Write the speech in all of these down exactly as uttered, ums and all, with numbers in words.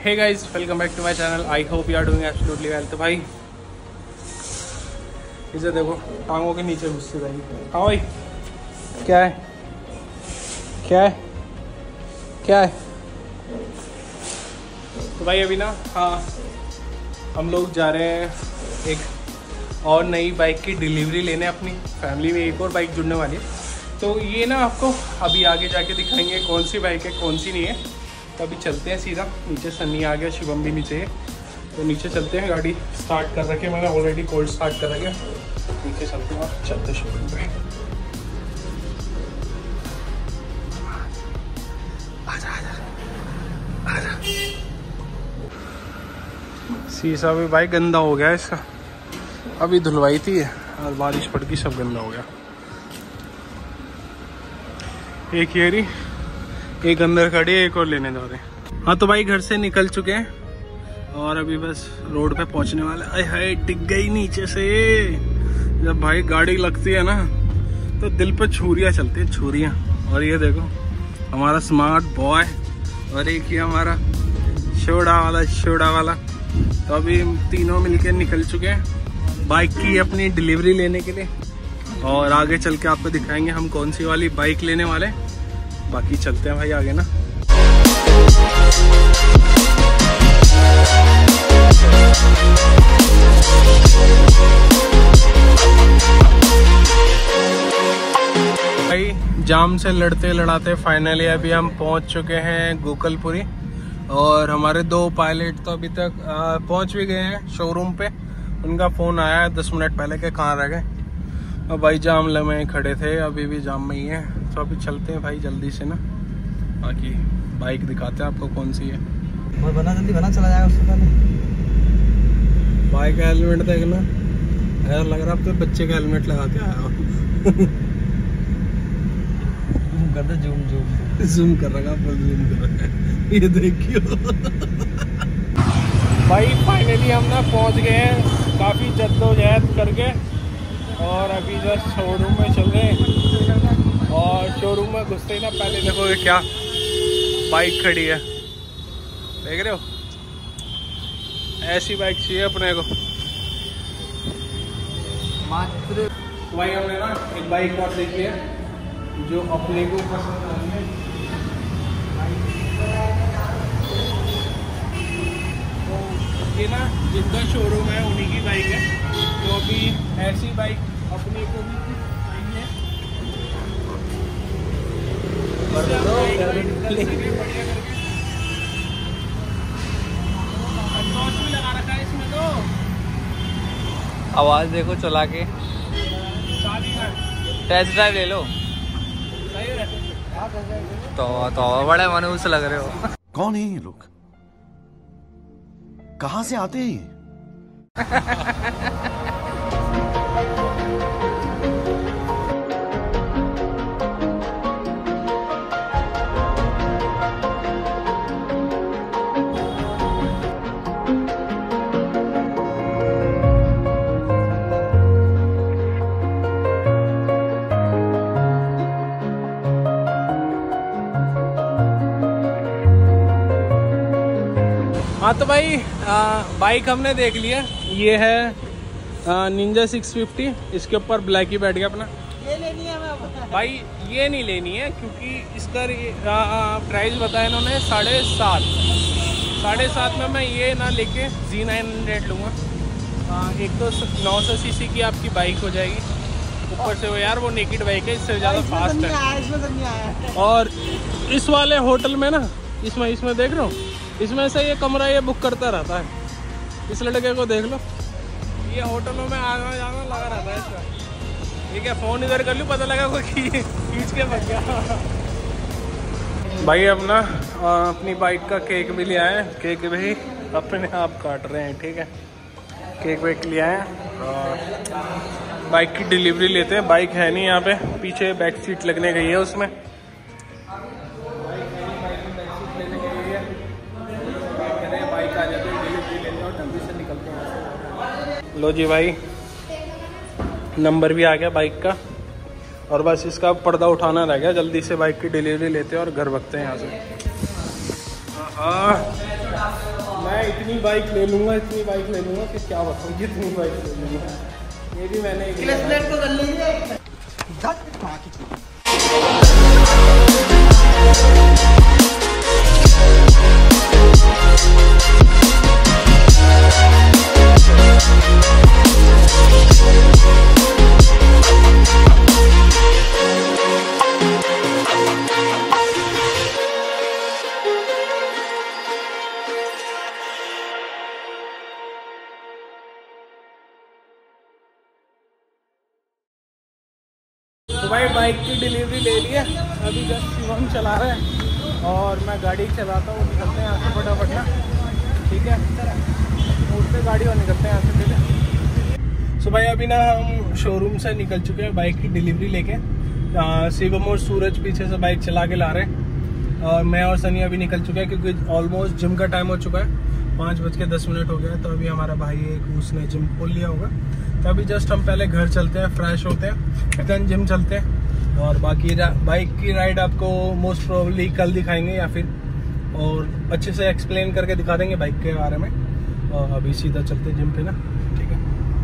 Hey guys, welcome back to my channel. I hope you are doing absolutely well. तो भाई इसे देखो, टांगों के नीचे घुसते जाएगी। हाँ भाई, क्या है क्या है क्या है तो भाई अभी ना, हाँ हम लोग जा रहे हैं एक और नई बाइक की डिलीवरी लेने। अपनी फैमिली में एक और बाइक जुड़ने वाली है, तो ये ना आपको अभी आगे जाके दिखाएंगे कौन सी बाइक है कौन सी नहीं है। तो अभी चलते हैं सीधा नीचे। सन्नी आ गया, शिवम भी नीचे है, तो नीचे चलते हैं। गाड़ी स्टार्ट कर रखे, मैंने ऑलरेडी कोल्ड स्टार्ट कर रखे। नीचे चलते हैं और चलते शोरूम पे। आजा आजा आजा। शीशा भी भाई गंदा हो गया इसका, अभी धुलवाई थी और बारिश पड़ गई, सब गंदा हो गया। एक ये रही, एक अंदर खड़ी है, एक और लेने जा रहे हैं। हाँ तो भाई घर से निकल चुके हैं और अभी बस रोड पे पहुंचने वाले। अरे हाय, डिग गई नीचे से। जब भाई गाड़ी लगती है ना तो दिल पे छुरियाँ चलती है, छुरियाँ। और ये देखो हमारा स्मार्ट बॉय, और एक ही हमारा छोड़ा वाला छोड़ा वाला। तो अभी तीनों मिलके निकल चुके हैं बाइक की अपनी डिलीवरी लेने के लिए, और आगे चल के आपको दिखाएंगे हम कौन सी वाली बाइक लेने वाले। बाकी चलते हैं भाई आगे ना। भाई जाम से लड़ते लड़ाते फाइनली अभी हम पहुंच चुके हैं गोकलपुरी, और हमारे दो पायलट तो अभी तक पहुंच भी गए हैं शोरूम पे। उनका फोन आया दस मिनट पहले के कहाँ रह गए। और भाई जाम लम्हे खड़े थे, अभी भी जाम में ही है। तो अभी चलते हैं भाई जल्दी से ना, बाकी बाइक दिखाते हैं आपको कौन सी है। और बना जल्दी बना, चला जाएगा उससे पहले। बाइक का हेलमेट देखना, ऐसा लग रहा है आपके बच्चे का हेलमेट लगा के आया हो। जूम कर दे, जूम जूम जूम कर रखा, जूम कर रखा। ये देखियो भाई फाइनली हम ना पहुंच गए हैं काफ़ी जद्दोजहद करके, और अभी जस्ट शोरूम में चल रहे हैं। और शोरूम में घुसते ही ना पहले देखोगे क्या बाइक खड़ी है, देख रहे हो। ऐसी बाइक चाहिए अपने को। मात्र भाई हमने ना एक बाइक और देखी है जो अपने को पसंद आई है। तो ये ना जिनका शोरूम है उन्हीं की बाइक है। तो अभी ऐसी बाइक अपने को भी चाहिए है। लगा रखा है इसमें तो। आवाज देखो चला के, टेस्ट ड्राइव ले लो। तो तो बड़े मनहूस लग रहे हो। कौन है ये लोग, कहां से आते हैं? हाँ तो भाई आ, बाइक हमने देख लिया। ये है निंजा सिक्स फिफ्टी। इसके ऊपर ब्लैक ही बैठ गया अपना। ये लेनी है भाई, ये नहीं लेनी है क्योंकि इसका प्राइस बताया इन्होंने साढ़े सात साढ़े सात में मैं ये ना लेके जी नाइन हंड्रेड लूँगा। एक तो नौ सौ सी सी की आपकी बाइक हो जाएगी, ऊपर से वो यार वो नेकेड बाइक है, इससे ज़्यादा फास्ट है। और इस वाले होटल में ना, इसमें इसमें देख रहे हो, इसमें से ये कमरा ये बुक करता रहता है। इस लड़के को देख लो, ये होटलों में आना जाना लगा रहता है इसका। ठीक है, फ़ोन इधर कर लूँ, पता लगा कोई खींच के भग गया। भाई अब ना अपनी बाइक का केक भी ले आए हैं। केक भी अपने आप काट रहे हैं, ठीक है। केक वेक ले आए हैं और बाइक की डिलीवरी लेते हैं। बाइक है नहीं यहाँ पे, पीछे बैक सीट लगने गई है उसमें। लो जी भाई, नंबर भी आ गया बाइक का, और बस इसका पर्दा उठाना रह गया। जल्दी से बाइक की डिलीवरी लेते हैं और घर भगते हैं यहाँ से। आ, मैं इतनी बाइक ले लूँगा इतनी बाइक ले लूँगा कि क्या बताऊँ कितनी बाइक ले लूँगा। ये भी मैंने तो भाई बाइक की डिलीवरी ले लिया। अभी जस्ट शिवम चला रहे हैं और मैं गाड़ी चलाता हूँ। निकलते हैं यहाँ से फटाफट ना, ठीक है, उठते गाड़ी और निकलते हैं यहाँ से, ठीक है। सो भाई अभी ना हम शोरूम से निकल चुके हैं बाइक की डिलीवरी लेके। शिवम और सूरज पीछे से बाइक चला के ला रहे हैं और मैं और सनी अभी निकल चुके हैं क्योंकि ऑलमोस्ट जिम का टाइम हो चुका है। पाँच बज के दस मिनट हो गया है। तो अभी हमारा भाई एक उसने जिम खोल लिया होगा। तो अभी जस्ट हम पहले घर चलते हैं, फ्रेश होते हैं, देन जिम चलते हैं और बाकी बाइक की राइड आपको मोस्ट प्रोबेबली कल दिखाएंगे या फिर और अच्छे से एक्सप्लेन करके दिखा देंगे बाइक के बारे में। और अभी सीधा चलते हैं जिम पे ना, ठीक है।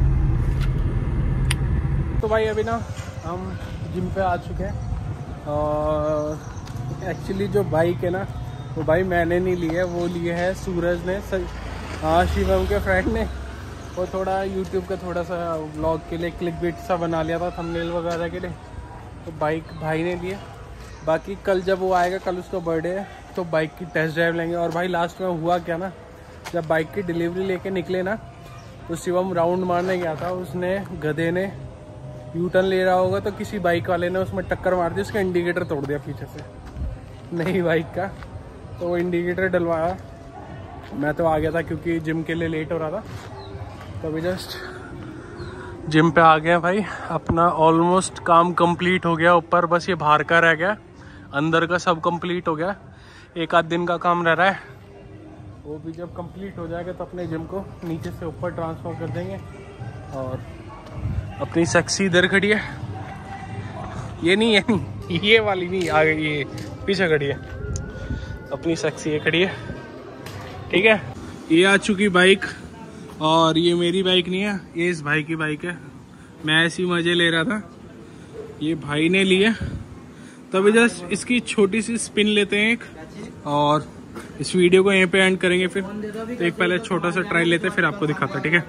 तो भाई अभी ना हम जिम पे आ चुके हैं और एक्चुअली जो बाइक है ना वो भाई मैंने नहीं ली है, वो लिए है सूरज ने, हाँ शिवम के फ्रेंड ने। वो थोड़ा यूट्यूब का थोड़ा सा व्लॉग के लिए क्लिक बिट सा बना लिया था थंबनेल वगैरह के लिए, तो बाइक भाई ने लिए। बाकी कल जब वो आएगा, कल उसका बर्थडे है, तो बाइक की टेस्ट ड्राइव लेंगे। और भाई लास्ट में हुआ क्या ना, जब बाइक की डिलीवरी लेके निकले ना तो शिवम राउंड मारने गया था, उसने गधे ने यू टर्न ले रहा होगा तो किसी बाइक वाले ने उसमें टक्कर मार दी, उसका इंडिकेटर तोड़ दिया पीछे से, नई बाइक का। तो वो इंडिकेटर डलवाया। मैं तो आ गया था क्योंकि जिम के लिए लेट हो रहा था। तो अभी जस्ट जिम पे आ गया भाई। अपना ऑलमोस्ट काम कंप्लीट हो गया, ऊपर बस ये बाहर का रह गया, अंदर का सब कंप्लीट हो गया। एक आध दिन का काम रह रहा है, वो भी जब कंप्लीट हो जाएगा तो अपने जिम को नीचे से ऊपर ट्रांसफर कर देंगे। और अपनी सेक्सी इधर खड़ी है, ये नहीं ये नहीं ये वाली नहीं, आगे ये पीछे खड़ी है अपनी सेक्सी, ये खड़ी है, ठीक है। ये आ चुकी बाइक और ये मेरी बाइक नहीं है, ये इस भाई की बाइक है। मैं ऐसी मजे ले रहा था, ये भाई ने ली है। तो अभी जस्ट इसकी छोटी सी स्पिन लेते हैं एक और इस वीडियो को यहीं पे एंड करेंगे। फिर तो एक पहले छोटा सा ट्राई लेते हैं, फिर आपको दिखाता, ठीक है।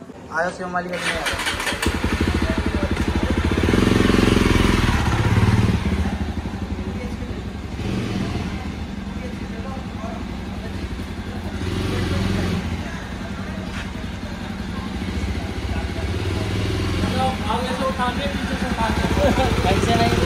आगे से उठाने, पीछे से उठाने, ऐसे नहीं।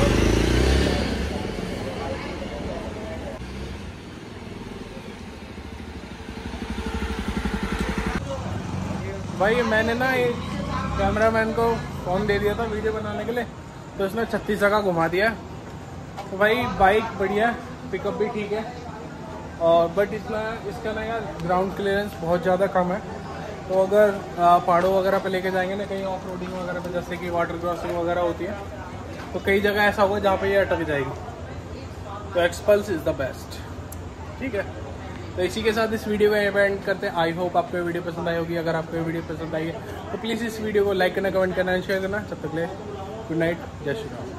भाई मैंने ना एक कैमरामैन को फ़ोन दे दिया था वीडियो बनाने के लिए, तो उसने छत्तीस का घुमा दिया। तो भाई बाइक बढ़िया, पिकअप भी ठीक है और बट इसमें इसका ना यार ग्राउंड क्लियरेंस बहुत ज़्यादा कम है। तो अगर पहाड़ों वगैरह पे लेके जाएंगे ना, कहीं ऑफ रोडिंग वगैरह पे, जैसे कि वाटर क्रॉसिंग वगैरह होती है, तो कई जगह ऐसा होगा जहाँ पे ये अटक जाएगी। तो एक्सपल्स इज़ द बेस्ट, ठीक है। तो इसी के साथ इस वीडियो को एंड करते हैं। आई होप आपको वीडियो पसंद आई होगी। अगर आपको वीडियो पसंद आई है तो प्लीज़ इस वीडियो को लाइक करना, कमेंट करना, शेयर करना। तब तक ले गुड नाइट, जय श्री राम।